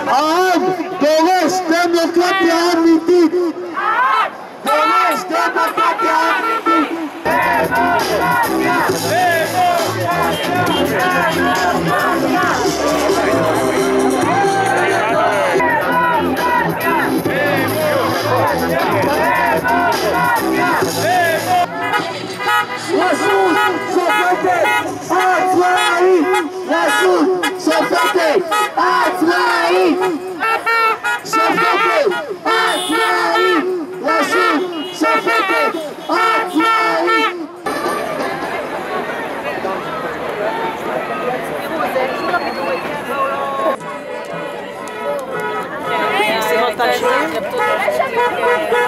העם דורש דמוקרטיה אמיתית. דורש דמוקרטיה אמיתית. רשות שופטת עצמאית! רשות שופטת עצמאית! שופטת עצמאית! רשות שופטת עצמאית! סימולטן